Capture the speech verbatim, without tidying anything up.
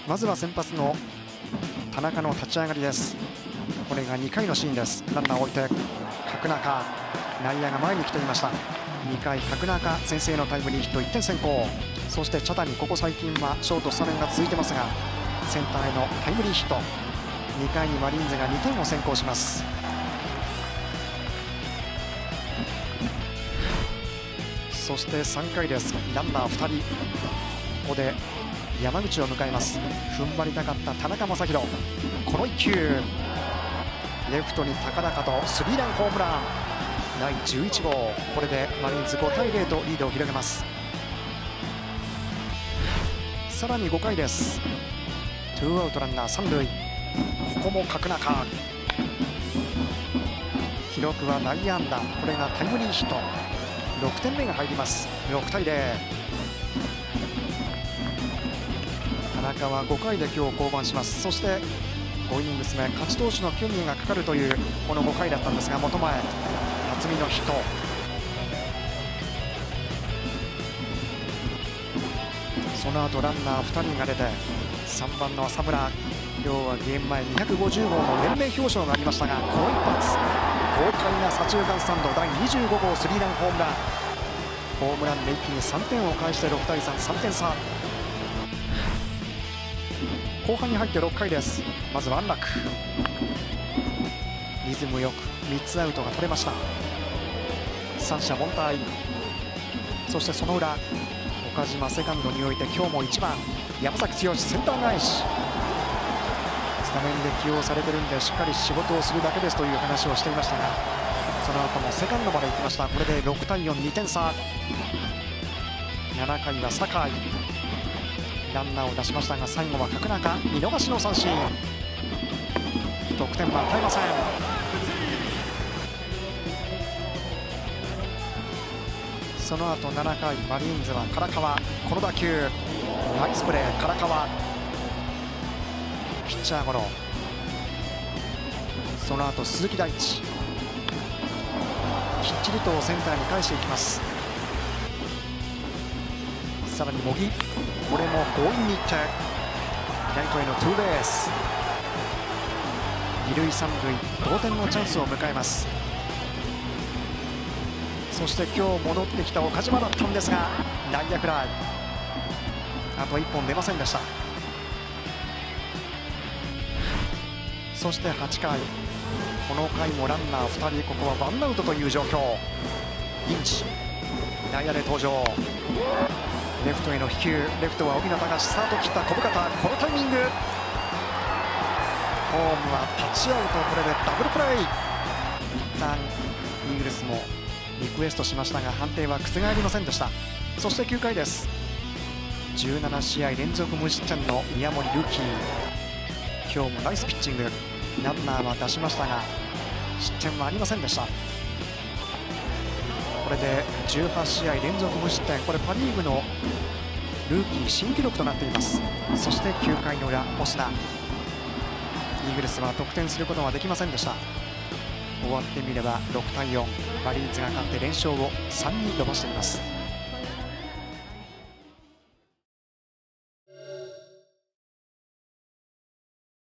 まずは先発の田中の立ち上がりです。これがにかいのシーンです。ランナーを置いて角中、内野が前に来ていました。にかい角中先制のタイムリーヒットいってん先行。そして茶谷、ここ最近はショートスタメンが続いてますがセンターへのタイムリーヒット。にかいにマリーンズがにてんを先行します。そしてさんかいです。ランナーふたり、ここで山口を迎えます。踏ん張りたかった田中将大、このいっきゅうレフトに高々とスリーランホームラン、だいじゅういち号。これでマリーンズごたいゼロとリードを広げます。さらにごかいです。ツーアウトランナーさんるい、ここも角中、記録は内野安打、これがタイムリーヒット、ろくてんめが入ります。ろくたいゼロ。田中はごかいで今日降板します。そしてごイニングス目、勝ち投手の権利がかかるというこのごかいだったんですが、本前辰巳のヒット。その後ランナーふたりが出てさんばんの浅村、今日はゲーム前にひゃくごじゅう号の連盟表彰がありましたが、この一発豪快な左中間スタンド、だいにじゅうご号スリーランホームラン。ホームランで一気にさんてんを返してろくたいさん、さんてん差。後半に入ってろっかいです。まずワンラック、リズムよくみっつアウトが取れました。三者凡退。そしてその裏、岡島セカンドにおいて今日もいちばん山崎剛センター返し、スタメンで起用されてるんでしっかり仕事をするだけですという話をしていましたが、その後もセカンドまで行きました。これでろくたいよん、にてん差。ななかいは酒井、ランナーを出しましたが最後は角中、見逃しの三振。得点は与えません。その後ななかいマリーンズは唐川、この打球ナイスプレー。唐川ピッチャーゴロ。その後鈴木大地、きっちりとセンターに返していきます。さらに茂木、これも強引にいってライトへのツーベース。二塁三塁同点のチャンスを迎えます。そして今日戻ってきた岡島だったんですが内野フライ、あといっぽん出ませんでした。そしてはちかい、この回もランナーふたり、ここはワンアウトという状況。インチ内野で登場、レフトへの飛球、レフトは荻野隆、スタート切った小深田、このタイミング、ホームはタッチアウト、これでダブルプレー。一旦イーグルスもリクエストしましたが判定は覆りませんでした。そしてきゅうかいです。じゅうななしあい連続無失点の宮森ルーキー、今日もナイスピッチング。ランナーは出しましたが失点はありませんでした。これでじゅうはちしあい連続無失点、これパ・リーグのルーキー新記録となっています。そしてきゅうかいの裏、オスナ、イーグルスは得点することはできませんでした。終わってみればろくたいよん、マリーンズが勝って連勝をさんに伸ばしています。